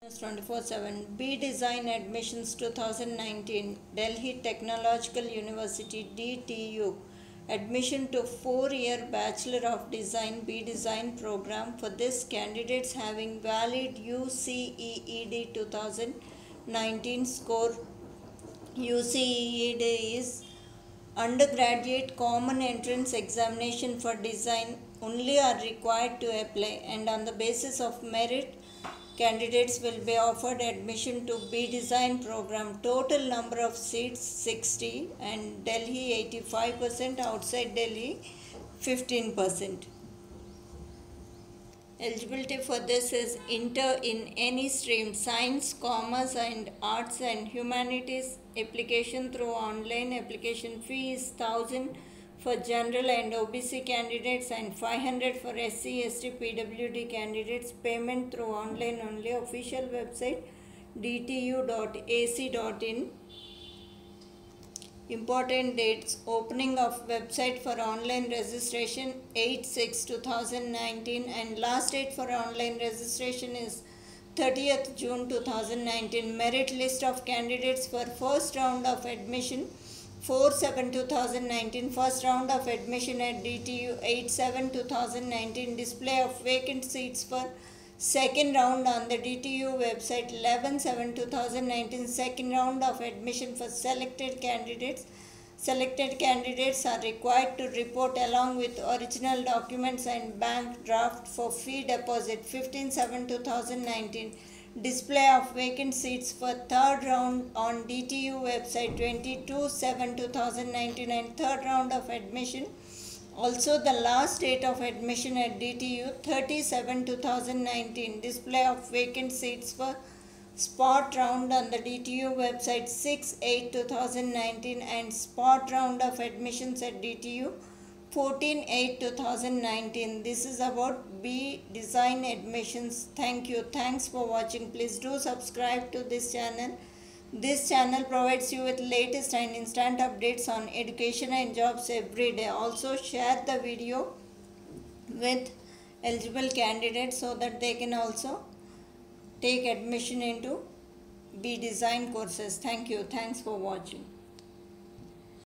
24/7 B Design Admissions 2019 Delhi Technological University DTU admission to 4-year Bachelor of Design B Design program. For this, candidates having valid UCEED 2019 score. UCEED is undergraduate common entrance examination for design only are required to apply, and on the basis of merit candidates will be offered admission to B Design program. Total number of seats 60 and Delhi 85%, outside Delhi 15%. Eligibility for this is inter in any stream, science, commerce and arts and humanities. Application through online. Application fee is 1,000 for general and OBC candidates and 500 for SC, ST, PWD candidates. Payment through online only. Official website dtu.ac.in. Important dates: opening of website for online registration 8/6/2019 and last date for online registration is 30th June 2019. Merit list of candidates for first round of admission 4/7/2019. First round of admission at DTU 8/7/2019. Display of vacant seats for second round on the DTU website 11/7/2019. Second round of admission for selected candidates. Selected candidates are required to report along with original documents and bank draft for fee deposit 15/7/2019. Display of vacant seats for third round on DTU website 22/7/2019 and third round of admission. Also, the last date of admission at DTU 30/7/2019. Display of vacant seats for spot round on the DTU website 6/8/2019 and spot round of admissions at DTU 14/8/2019. This is about B Design admissions. Thank you. Thanks for watching. Please do subscribe to this channel. This channel provides you with latest and instant updates on education and jobs every day. Also, share the video with eligible candidates so that they can also take admission into B Design courses. Thank you. Thanks for watching.